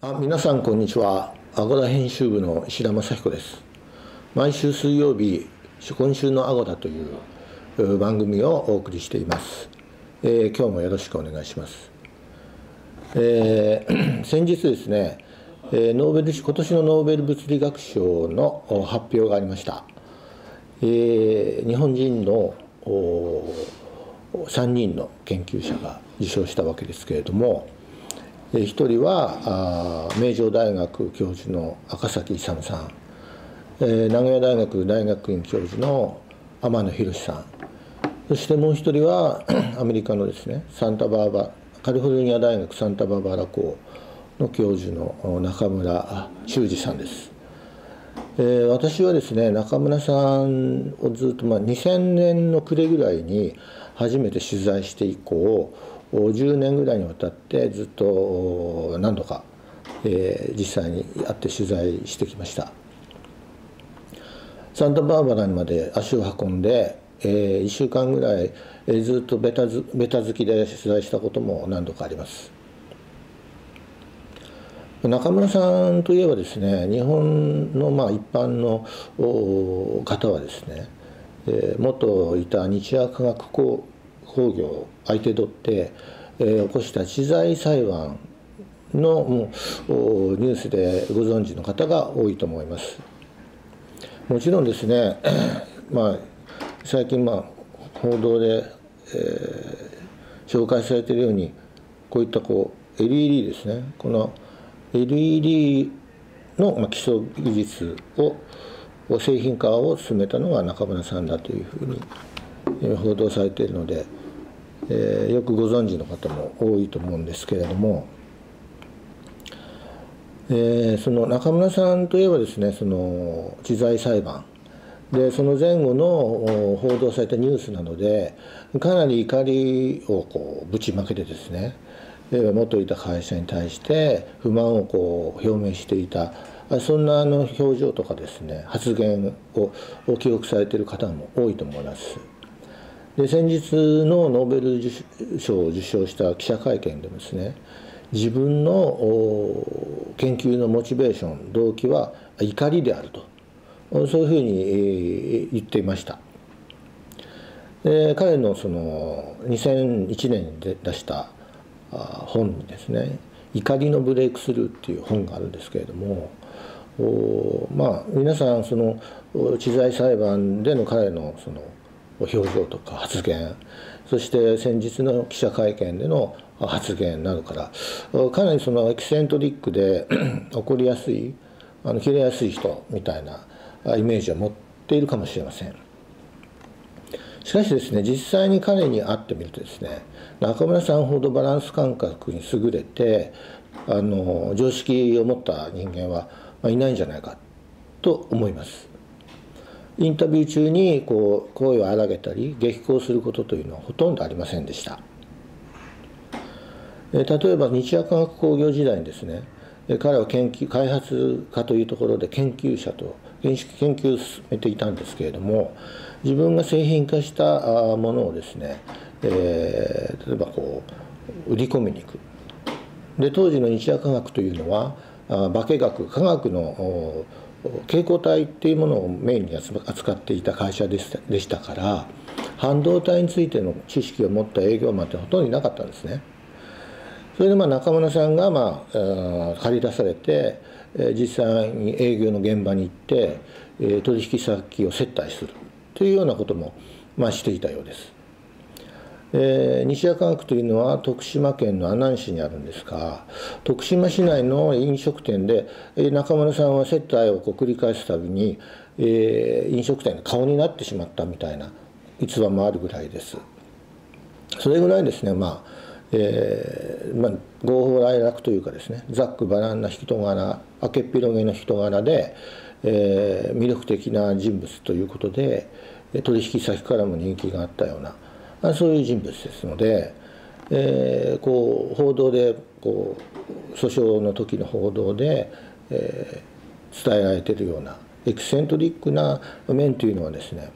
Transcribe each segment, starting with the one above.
皆さんこんにちは。アゴダ編集部の石田正彦です。毎週水曜日、今週のアゴダという番組をお送りしています。今日もよろしくお願いします。先日ですね、今年のノーベル物理学賞の発表がありました。日本人の3人の研究者が受賞したわけですけれども、一人は名城大学教授の赤崎勇さん、名古屋大学大学院教授の天野博さん、そしてもう一人はアメリカのですねカリフォルニア大学サンタバーバラ校の教授の中村修二さんです。私はですね、中村さんをずっと2000年の暮れぐらいに初めて取材して以降10年ぐらいにわたってずっと何度か、実際に会って取材してきました。サンタバーバラにまで足を運んで、1週間ぐらい、ずっとベタ好きで取材したことも何度かあります。中村さんといえばですね、日本の一般の方はですね、元いた日亜科学工業を相手取って起こした知財裁判のニュースでご存知の方が多いと思います。もちろんですね、最近報道で、紹介されているようにこういったLED ですね、この LED の基礎技術を製品化を進めたのは中村さんだというふうに報道されているので、よくご存知の方も多いと思うんですけれども、その中村さんといえばですね、その知財裁判でその前後の報道されたニュースなどでかなり怒りをぶちまけてですね、元いた会社に対して不満を表明していた、そんな表情とかですね、発言を記憶されている方も多いと思います。で、先日のノーベル賞を受賞した記者会見でもですね、自分の研究のモチベーション、動機は怒りであると、そういうふうに言っていました。で、彼のその2001年に出した本にですね、怒りのブレイクスルーっていう本があるんですけれども、皆さんその知財裁判での彼のその表情とか発言、そして先日の記者会見での発言などからかなりそのエキセントリックで怒りやすい、切れやすい人みたいなイメージを持っているかもしれません。しかしですね、実際に彼に会ってみるとですね、中村さんほどバランス感覚に優れて常識を持った人間はいないんじゃないかと思います。インタビュー中に声を荒げたり激高することというのはほとんどありませんでした。例えば日亜科学工業時代にですね、彼は開発家というところで研究を進めていたんですけれども、自分が製品化したものをですね、例えば売り込みに行く。で、当時の日亜科学というのは化学科学の蛍光体っていうものをメインに扱っていた会社でしたから、半導体についての知識を持った営業マンってほとんどいなかったんですね。それで中村さんが借り出されて、実際に営業の現場に行って取引先を接待するというようなこともしていたようです。西亜科学というのは徳島県の阿南市にあるんですが、徳島市内の飲食店で中村さんは接待を繰り返すたびに飲食店の顔になってしまったみたいな逸話もあるぐらいです。それぐらいですね、豪放来楽というかですね、ざっくばらんな人柄、明けっぴろげの人柄で、魅力的な人物ということで取引先からも人気があったような、そういう人物ですので、報道で訴訟の時の報道で、伝えられているようなエキセントリックな面というのはですね、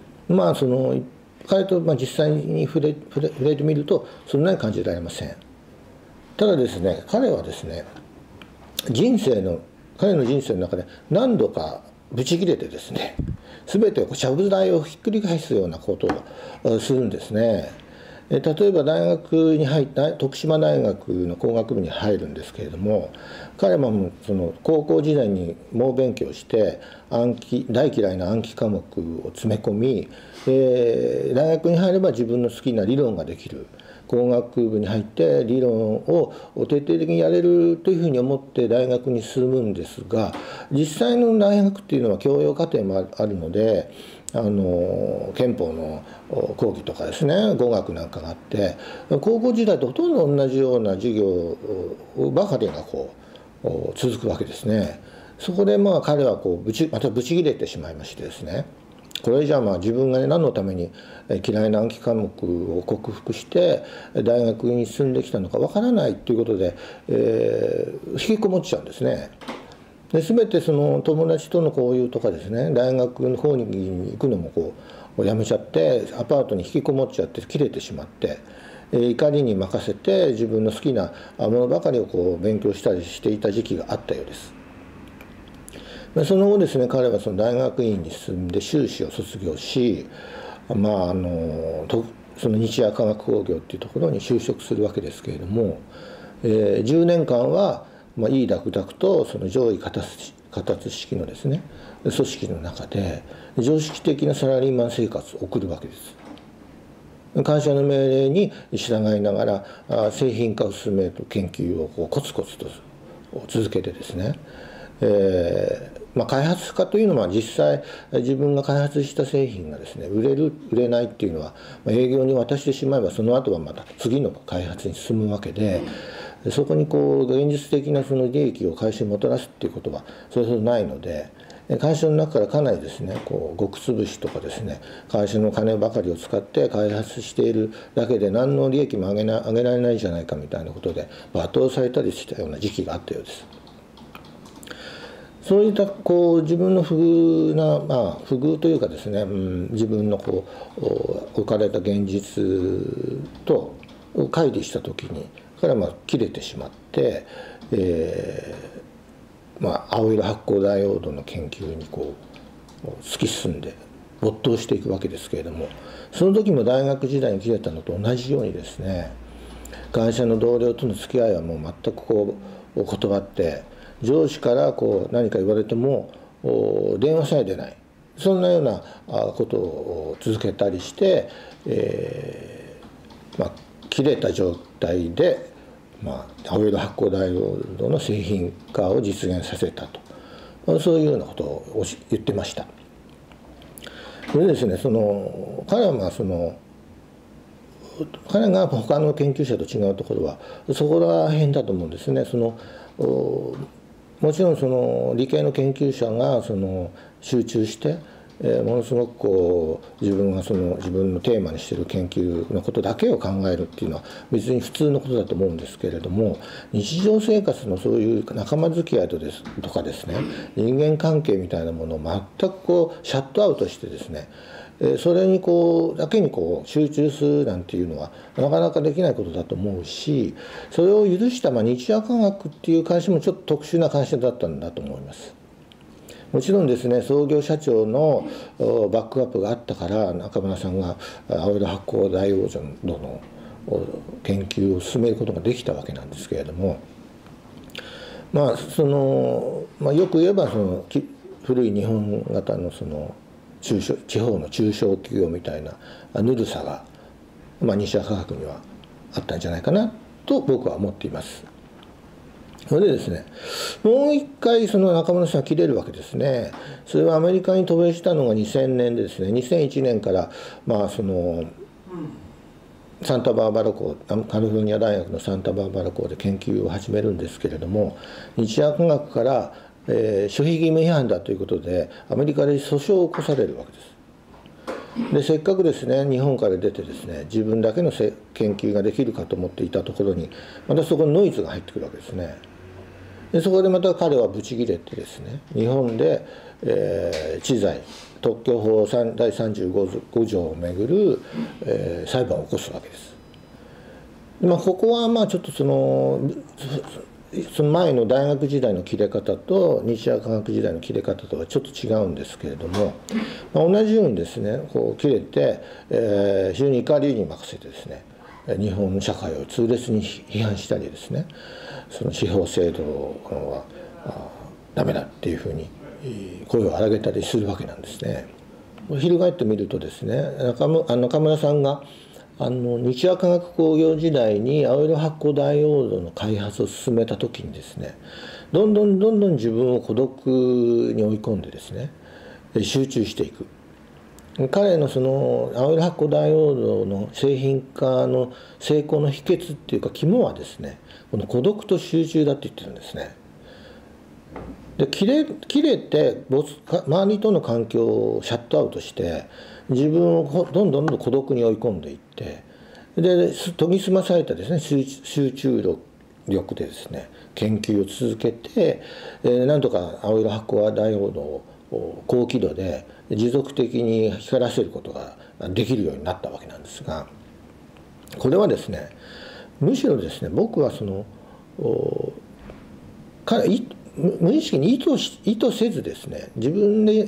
彼と実際に触れてみるとそんなに感じられません。ただですね、彼はですね、 彼の人生の中で何度かブチ切れてですね、全てちゃぶ台をひっくり返すようなことをするんですね。例えば大学に入った徳島大学の工学部に入るんですけれども、彼もその高校時代に猛勉強して大嫌いな暗記科目を詰め込み、大学に入れば自分の好きな理論ができる、工学部に入って理論を徹底的にやれるというふうに思って大学に進むんですが、実際の大学っていうのは教養課程もあるので、憲法の講義とかですね、語学なんかがあって、高校時代とほとんど同じような授業ばかりが続くわけですね。そこで彼はまたブチ切れてしまいましてですね、これじゃ自分が何のために嫌いな暗記科目を克服して大学に進んできたのかわからないということで、引きこもっちゃうんですね。で全てその友達との交友とかですね、大学の方に行くのもやめちゃって、アパートに引きこもっちゃって切れてしまって、怒りに任せて自分の好きなものばかりを勉強したりしていた時期があったようです。その後ですね、彼はその大学院に進んで修士を卒業し、その日夜化学工業っていうところに就職するわけですけれども、10年間はいいダクダクとその上位片つ式のですね組織の中で常識的なサラリーマン生活を送るわけです。会社の命令に従いながら製品化を進める研究をコツコツと続けてですね、開発家というのは実際自分が開発した製品がですね売れないっていうのは営業に渡してしまえばその後はまた次の開発に進むわけで、そこに現実的なその利益を会社にもたらすっていうことはそれほどないので、会社の中からかなりですね極潰しとかですね、会社の金ばかりを使って開発しているだけで何の利益も上げられないじゃないかみたいなことで罵倒されたりしたような時期があったようです。そういった自分の不遇というかですね、自分の置かれた現実と乖離した時に彼は切れてしまって、青色発光ダイオードの研究に突き進んで没頭していくわけですけれども、その時も大学時代に切れたのと同じようにですね、会社の同僚との付き合いはもう全く断って、上司から何か言われても電話さえ出ない、そんなようなことを続けたりして、切れた状態で青色発光ダイオードの製品化を実現させたと、そういうようなことを言ってました。それでですね、彼が他の研究者と違うところはそこら辺だと思うんですね。もちろん理系の研究者が集中してものすごく自分のテーマにしている研究のことだけを考えるっていうのは別に普通のことだと思うんですけれども、日常生活のそういう仲間付き合いとかですね、人間関係みたいなものを全くシャットアウトしてですね、それにだけに集中するなんていうのはなかなかできないことだと思うし、それを許した日夜科学っていう会社もちょっと特殊な会社だったんだと思います。もちろんですね、創業社長のバックアップがあったから中村さんが青色発光ダイオードの研究を進めることができたわけなんですけれども、よく言えば古い日本型の地方の中小企業みたいなぬるさが、西夜科学にはあったんじゃないかなと僕は思っています。それでですね、もう一回中村さんが切れるわけですね。それはアメリカに渡米したのが2000年でですね、2001年からサンタバーバラ港、カリフォルニア大学のサンタバーバラ港で研究を始めるんですけれども、日夜科学から守秘義務違反だということでアメリカで訴訟を起こされるわけです。でせっかくですね日本から出てですね自分だけの研究ができるかと思っていたところにまたそこにノイズが入ってくるわけですね。でそこでまた彼はブチ切れてですね、日本で、知財特許法第35条をめぐる、裁判を起こすわけです。ここはちょっとその前の大学時代の切れ方と日夜科学時代の切れ方とはちょっと違うんですけれども、同じようにですねこう切れて、非常に怒りに任せてですね日本社会を痛烈に批判したりですね、その司法制度はダメだっていうふうに声を荒げたりするわけなんですね。翻ってみるとですね、中村さんが日夜化学工業時代に青色発光ダイオードの開発を進めた時にですね、どんどん自分を孤独に追い込んでですね集中していく。彼のその青色発光ダイオードの製品化の成功の秘訣っていうか肝はですね、この孤独と集中だって言ってるんですね。で切れて周りとの環境をシャットアウトして自分をどんどん孤独に追い込んでいって、で研ぎ澄まされたですね集中力でですね研究を続けて、なんとか青色発光ダイオードを高輝度で持続的に光らせることができるようになったわけなんですが、これはですねむしろですね僕はその無意識に意図せずですね自分で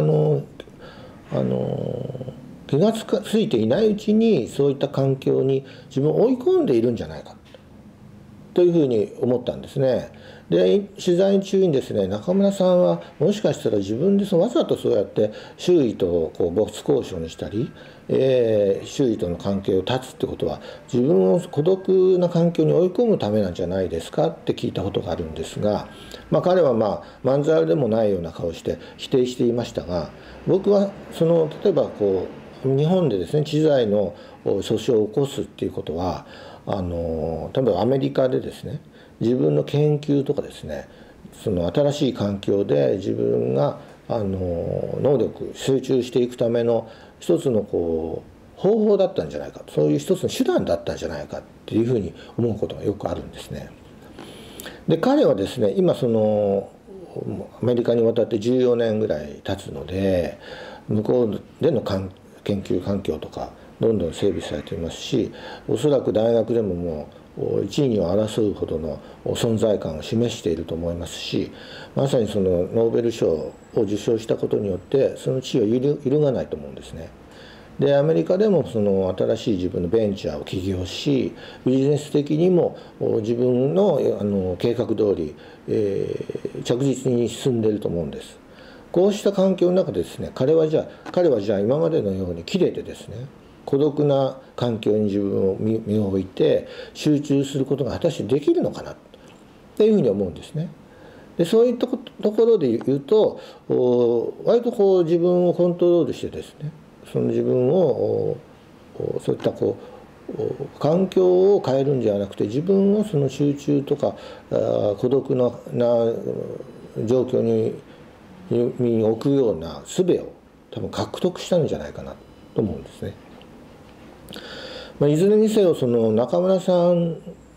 気がついていないうちにそういった環境に自分を追い込んでいるんじゃないかというふうに思ったんですね。で取材中にですね中村さんはもしかしたら自分でわざとそうやって周囲と没交渉にしたり、周囲との関係を断つってことは自分を孤独な環境に追い込むためなんじゃないですかって聞いたことがあるんですが、彼はまんざらでもないような顔して否定していましたが、僕は例えば日本でですね知財の訴訟を起こすっていうことは例えばアメリカでですね自分の研究とかですねその新しい環境で自分が能力集中していくための一つの方法だったんじゃないか、そういう一つの手段だったんじゃないかっていうふうに思うことがよくあるんですね。で彼はですね今アメリカに渡って14年ぐらい経つので向こうでの研究環境とかどんどん整備されていますし、おそらく大学でももう一位を争うほどの存在感を示していると思いますし、まさにそのノーベル賞を受賞したことによってその地位を揺るがないと思うんですね。でアメリカでもその新しい自分のベンチャーを起業しビジネス的にも自分の計画通り、着実に進んでいると思うんです。こうした環境の中でですね彼はじゃあ今までのように切れてですね孤独な環境に自分を身を置いて集中することが果たしてできるのかなっていうふうに思うんですね。でそういったところで言うと割と自分をコントロールしてですねその自分をそういった環境を変えるんじゃなくて自分をその集中とか孤独な状況に置くような術を多分獲得したんじゃないかなと思うんですね。いずれにせよその中村さん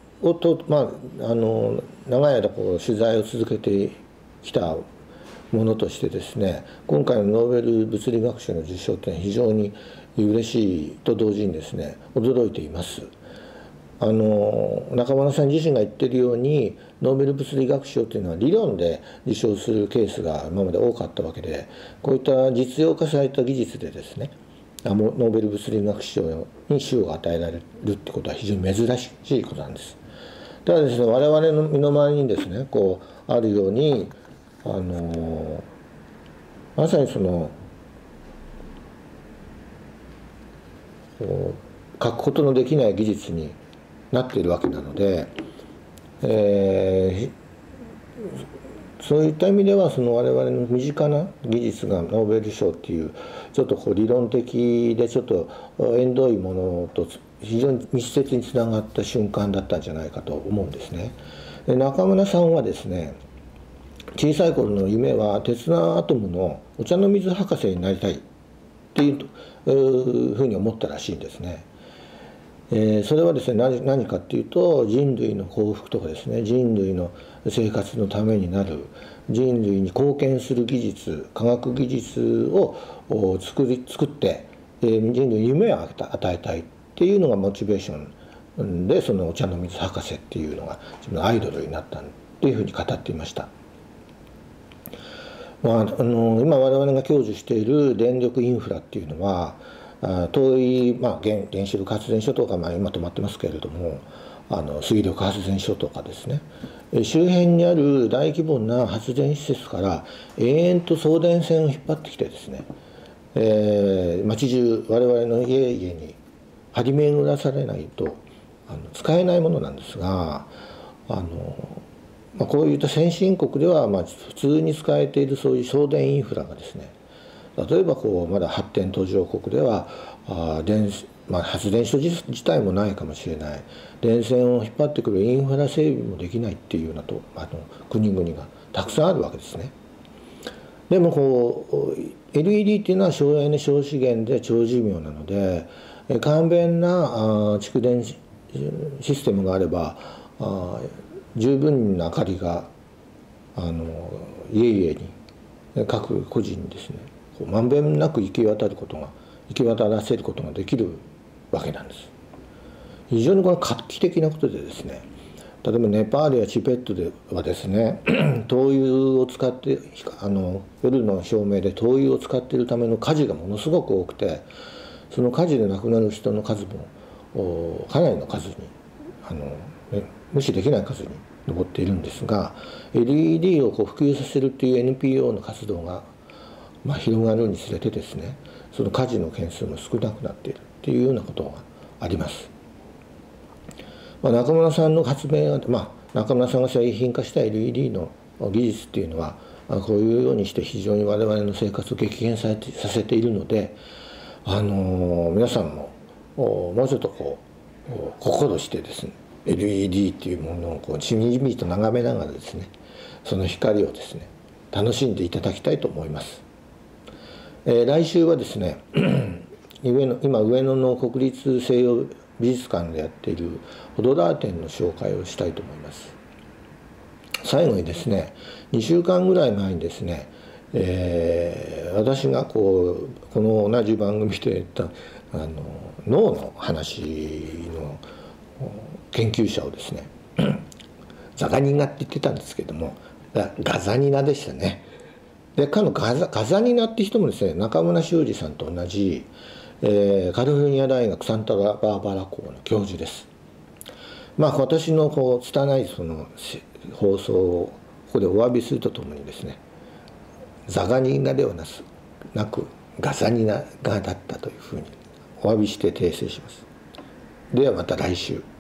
長い間取材を続けてきたものとしてですね今回のノーベル物理学賞の受賞というのは非常に嬉しいと同時にですね驚いています。中村さん自身が言っているようにノーベル物理学賞というのは理論で受賞するケースが今まで多かったわけで、こういった実用化された技術でですねノーベル物理学賞に賞が与えられるってことは非常に珍しいことなんです。ただですね我々の身の回りにですねあるようにまさにその書くことのできない技術になっているわけなので、そういった意味ではその我々の身近な技術がノーベル賞っていうちょっと理論的でちょっと縁遠いものと非常に密接につながった瞬間だったんじゃないかと思うんですね。で中村さんはですね小さい頃の夢は鉄腕アトムのお茶の水博士になりたいっていうふうに思ったらしいんですね。それはですね何かっていうと人類の幸福とかですね人類の生活のためになる人類に貢献する技術科学技術を作って人類に夢を与えたいっていうのがモチベーションでそのお茶の水博士っていうのが自分のアイドルになったというふうに語っていました。今我々が享受している電力インフラっていうのは遠い、原子力発電所とか、今止まってますけれども水力発電所とかですね、周辺にある大規模な発電施設から延々と送電線を引っ張ってきてですね、町中我々の家々に張り巡らされないと使えないものなんですが、こういった先進国では普通に使えているそういう送電インフラがですね、例えばまだ発展途上国では発電所自体もないかもしれない、電線を引っ張ってくるインフラ整備もできないっていうような国々がたくさんあるわけですね。でもLED っていうのは省エネ省資源で長寿命なので、簡便な蓄電システムがあれば十分な明かりが家々に各個人にですねまんべんなく行き渡らせることができるわけなんです。非常にこれ画期的なことでですね、例えばネパールやチベットではですね灯油を使って夜の照明で灯油を使っているための火事がものすごく多くて、その火事で亡くなる人の数もかなりの数に無視できない数に上っているんですが、 LED を普及させるっていう NPO の活動が広がるにつれてですね、その火事の件数も少なくなっているっていうようなことがあります。中村さんの発明は、中村さんが製品化した LED の技術っていうのはこういうようにして非常に我々の生活を激変させているので、皆さんももうちょっと心してですね LED っていうものをしみじみと眺めながらですね、その光をですね楽しんでいただきたいと思います。来週はですね今上野の国立西洋美術館でやっているホドラー展の紹介をしたいと思います。最後にですね、2週間ぐらい前にですね、私がこの同じ番組で言った脳の話の研究者をですねザガニナって言ってたんですけども、ガザニナでしたね。で彼のガザニナって人もですね、中村修二さんと同じ、カリフォルニア大学サンタバーバラ校の教授です。私の拙いその放送をここでお詫びするとともにですね、ザガニナではなくガザニナがだったというふうにお詫びして訂正します。ではまた来週。